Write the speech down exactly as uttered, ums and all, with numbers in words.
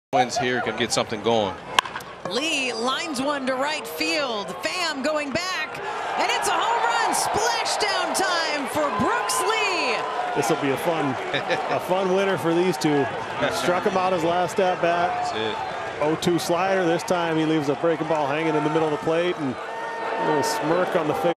Wins here can get something going. Lee lines one to right field. Pham going back, and it's a home run. Splashdown time for Brooks Lee. This will be a fun, a fun winner for these two. Struck him out his last at bat. That's it. oh two slider. This time he leaves a breaking ball hanging in the middle of the plate, and a little smirk on the face.